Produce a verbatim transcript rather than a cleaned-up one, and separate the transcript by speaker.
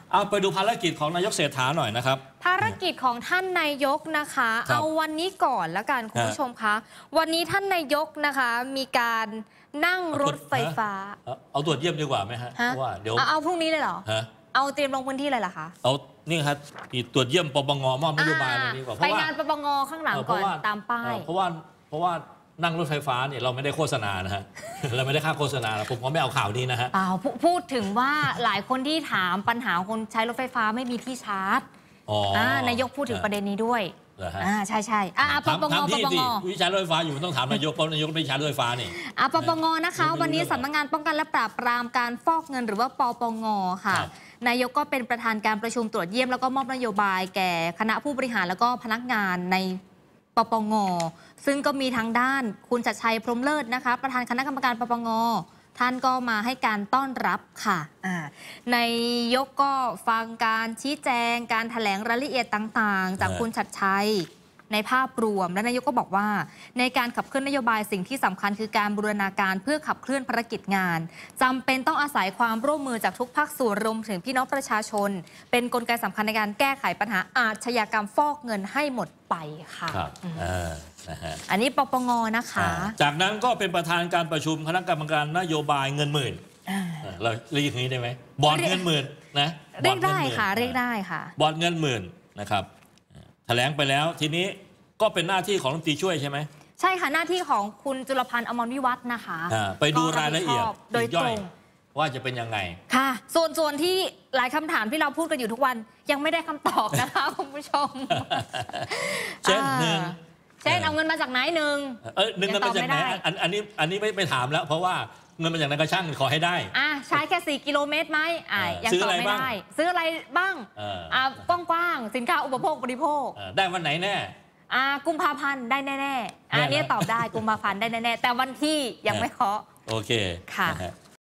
Speaker 1: เอาไปดูภารกิจของนายกเศรษฐาหน่อยนะครับ
Speaker 2: ภารกิจของท่านนายกนะคะเอาวันนี้ก่อนแล้วกันคุณผู้ชมคะวันนี้ท่านนายกนะคะมีการนั่งรถไฟฟ้า
Speaker 1: เอาตรวจเยี่ยมดีกว่าไหมฮะเพราะว่าเดี๋ยว
Speaker 2: เอาพรุ่งนี้เลยเหรอเอาเตรียมลงพื้นที่เลยเหรอคะ
Speaker 1: เอานี่ครับตรวจเยี่ยมปปงมอบนโยบายวันนี้ก่อน
Speaker 2: ไปงานปปงข้างหลังก่อนตามป้าย
Speaker 1: เพราะว่าเพราะว่านั่งรถไฟฟ้าเนี่ยเราไม่ได้โฆษณานะฮะเราไม่ได้ค่าโฆษณาผมก็ไม่เอาข่าวนี้นะฮะ
Speaker 2: พูดถึงว่าหลายคนที่ถามปัญหาคนใช้รถไฟฟ้าไม่มีที่ชาร์จนายกพูดถึงประเด็นนี้ด้วยอ่าใช่ใช่อ่าปปงปปง
Speaker 1: วิชารถไฟฟ้าอยู่ต้องถามนายกเพราะนายกไม่ใช้รถไฟฟ้านี่
Speaker 2: อ่าปปงนะคะวันนี้สำนักงานป้องกันและปราบปรามการฟอกเงินหรือว่าปปงค่ะนายกก็เป็นประธานการประชุมตรวจเยี่ยมแล้วก็มอบนโยบายแก่คณะผู้บริหารแล้วก็พนักงานในปปงซึ่งก็มีทางด้านคุณชัดชัยพรหมเลิศนะคะประธานคณะกรรมการปปงท่านก็มาให้การต้อนรับค่ะนายกก็ฟังการชี้แจงการแถลงรายละเอียดต่างๆจากคุณชัดชัยในภาพรวมและนายกก็บอกว่าในการขับเคลื่อนนโยบายสิ่งที่สำคัญคือการบูรณาการเพื่อขับเคลื่อนภารกิจงานจำเป็นต้องอาศัยความร่วมมือจากทุกภาคส่วนรวมถึงพี่น้องประชาชนเป็นกลไกสำคัญในการแก้ไขปัญหาอาชญากรรมฟอกเงินให้หมดไปค่ะอันนี้ปปงนะคะ
Speaker 1: จากนั้นก็เป็นประธานการประชุมคณะกรรมการนโยบายเงินหมื่นเราเรียกอย่างนี้ได้ไหมบอร์ดเงินหมื่นนะ
Speaker 2: เรียกได้ค่ะเรียกได้ค่ะ
Speaker 1: บอร์ดเงินหมื่นนะครับแถลงไปแล้วทีนี้ก็เป็นหน้าที่ของรัฐมนตรีช่วยใช่ไหม
Speaker 2: ใช่ค่ะหน้าที่ของคุณจุลพันธ์อมรวิวัฒน์นะคะ
Speaker 1: ไปดูรายละเอียด
Speaker 2: โดยตรง
Speaker 1: ว่าจะเป็นยังไง
Speaker 2: ค่ะส่วนส่วนที่หลายคำถามที่เราพูดกันอยู่ทุกวันยังไม่ได้คำตอบนะคะคุณผู้ชม
Speaker 1: เช่นหนึ่ง
Speaker 2: เช่นเอาเงินมาจากไหนหนึ่ง
Speaker 1: เออหนึ่งเงินมาจากไหนอันนี้อันนี้ไม่ไม่ถามแล้วเพราะว่าเงินมาจากไหนก็ช่างขอให้ได้
Speaker 2: อ่าใช้แค่สี่กิโลเมตรไหมอ่ายังตอบไม่ได้ซื้ออะไรบ้างอ่ากว้างๆสินค้าอุปโภคบริโภค
Speaker 1: ได้วันไหนแน่
Speaker 2: อ่ากุมภาพันธ์ได้แน่ๆอันนี้ตอบได้กุมภาพันธ์ได้แน่ๆแต่วันที่ยังไม่เคาะ
Speaker 1: โอเค
Speaker 2: ค่ะ